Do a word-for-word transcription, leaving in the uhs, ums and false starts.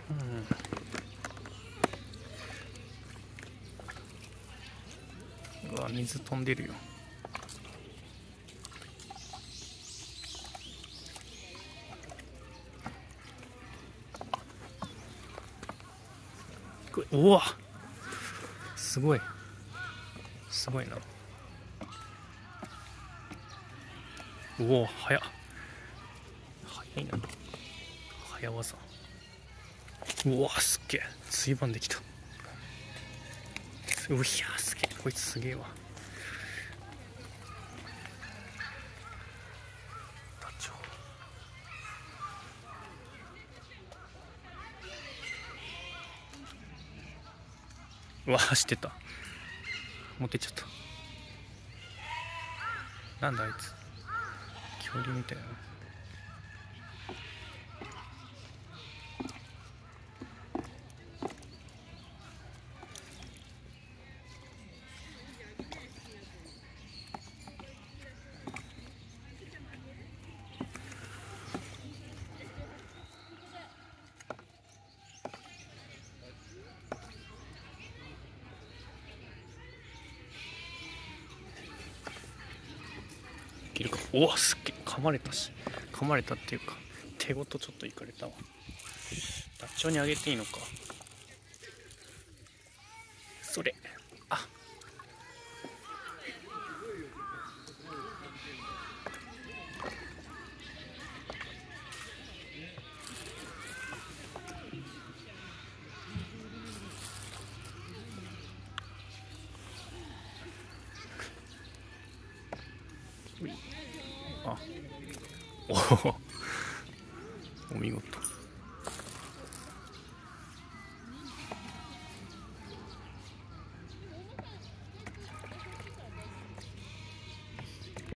うん、うわ水飛んでるよ。おわすごいすごいな。おお早っ早いな。早技。うわすっげえついばんできた。うひゃすげえこいつすげえわ。ダチョウ。うわ走ってた。持ってっちゃった。なんだあいつ恐竜みたいな。いるか。おおすっげえ噛まれたし噛まれたっていうか手ごとちょっといかれたわ。ダチョウにあげていいのか。それああおおお見事。